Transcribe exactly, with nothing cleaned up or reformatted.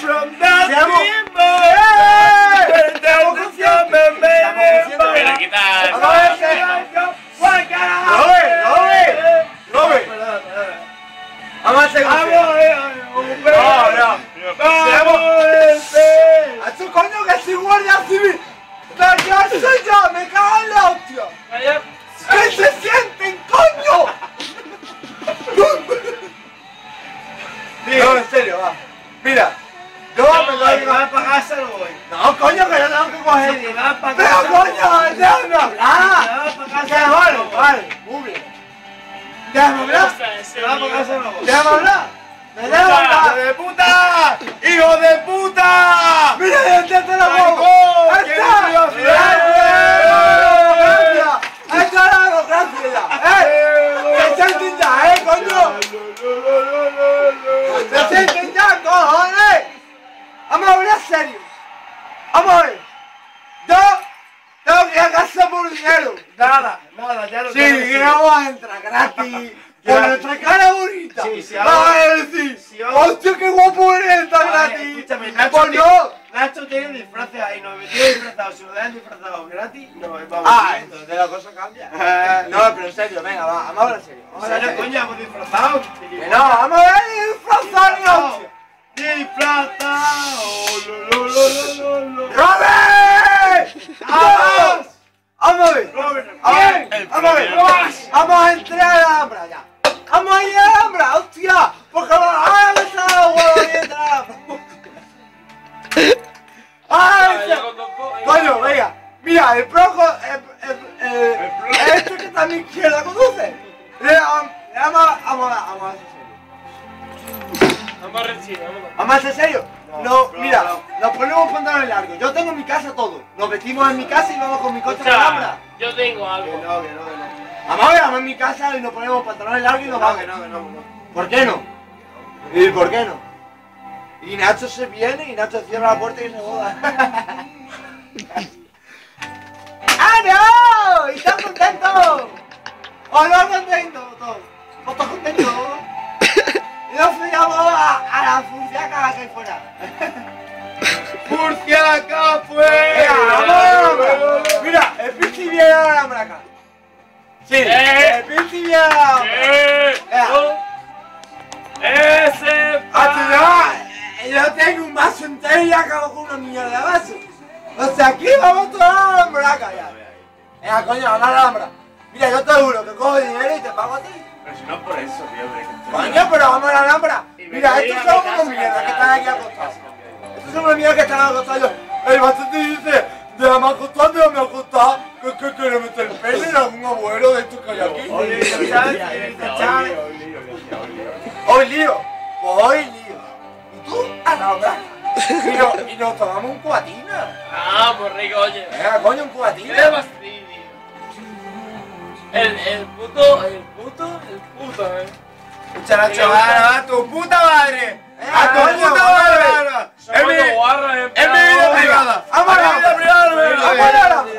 from that Seamos- tiempo. ¡Eh! Seamos conscientes, baby. Pero quita. Vamos a ver, Robert, Robert, Robert. Vamos a hacer Vamos, canción. eh, hombre. No, no. Vamos, eh. ¡A tu coño que soy guardia civil! ¡No, yo soy yo! ¡Me cago en la hostia! Vaya. ¡Que se sienten, coño! No, en serio, va. Mira, yo me lo Si digo. vas para casa, lo voy. No, coño, que yo tengo que coger. Si vas para Pero casa. coño, déjame hablar. Si vas para Que casa, vale, no voy. vale, muy bien. Déjame hablar. Si vas para casa, no voy. Déjame hablar. Me dejo ¡Hijo hablar. de puta! ¡Hijo de puta! Mira, ya te te la ¡Maricón! pongo. Ahí ¡Qué está. curiosidad! Gracias. Ahí está la democracia ya. ¡Eh! ¡Se sienten ya, eh, coño! ¡Se sienten ya, cojones! Vamos a hablar serio. Vamos a ver. Yo tengo que ir a casa por dinero. Nada, nada, ya lo Sí, tengo que vamos a entrar gratis. Con nuestra cara bonita. Sí, sí, vamos ahora- a decir. sí, ahora- ¡Hostia, qué guapo eres! ¡Está Ay, gratis! escúchame, Nacho, ¡Pues que- no! Nacho tiene disfraces ahí, nos metió disfrazados, si nos dejan disfrazados gratis, no, vamos. Ah, tío. entonces la cosa cambia. Eh, no, pero en serio, venga, va, vamos a hablar en serio. Vamos a hablar en ¿Serio, serio. coño, hemos disfrazado? Que no, vamos a ver disfrazado, hostia. Disfrazado, lo, lo, lo, lo, lo, lo. ¡Robert! ¡Vamos! Vamos a ver. Robert, A ver, El vamos a ver. problema. Vamos a entrar a la Alhambra ya. Vamos a ir a la Alhambra, hostia. Porque ahora me está la huevo y entrar a la Alhambra. ¡Ay! Coño, venga. Mira, el proco, el, el, el, este que está a mi izquierda conduce. Le damos, le damos, vamos a, vamos a hacer serio. Vamos a rechín, vamos. Vamos a hacer serio. No, No, no, mira, no. nos ponemos pantalones largos. Yo tengo en mi casa todo. Nos vestimos en mi casa y vamos con mi coche a la Alhambra. Yo tengo Que algo. no, que no, que no. Vamos a ver, vamos en mi casa y nos ponemos pantalones largos y nos No, vamos. que no, que no, que no. ¿Por qué no? ¿Y por qué no? Y Nacho se viene y Nacho cierra la puerta y se boda. ¡Ah, no! ¿Y estás contento? ¿O no contento? Todos. ¿Todos contentos? Y nos fuimos a, a la furciaca que hay fuera. ¡Murciaca fue! Venga, vamos. Mira, el Pichi viene a la Alhambra acá. Sí, Eh. el Pichi viene a la Alhambra. ¡Eh! Venga. ¡Ese! ¡Ah, no! Yo tengo un vaso entero y acabo con una mierda de vaso. O sea, aquí vamos toda la Alhambra acá ya. Venga, coño, vamos a la Alhambra. Mira, yo te juro que cojo dinero y te pago a ti. Pero si no es por eso, tío, hombre. que estoy- Coño, pero vamos a la Alhambra. Y me Mira, voy estos a son mi unos casa mierdas que cambiar, están aquí tío, acostados. mi casa cambiar. Estos son unos mierdas que están acostados. El bastante dice, déjame acostar, déjame acostar. Que que quiere meter el pene en algún abuelo de estos que hay aquí. Oye, ¿qué tal? ¿Qué tal? Hoy lío, pues hoy lío. ¿Y tú? A la Alhambra. Y, no, y nos tomamos un cubatina. Ah, pues rico, oye. Venga, coño, un ¿Qué cubatina. le fastidio? El, el puto, el puto, el puto, eh. Escucha, Nacho, va, a tu puta madre. A tu coño, puta vamos a madre. Somos Es mi, los guarros, eh. es mi vida pero- privada. Vamos a la Es mi vida Alhambra. privada, no me Vamos a jodas. la Alhambra.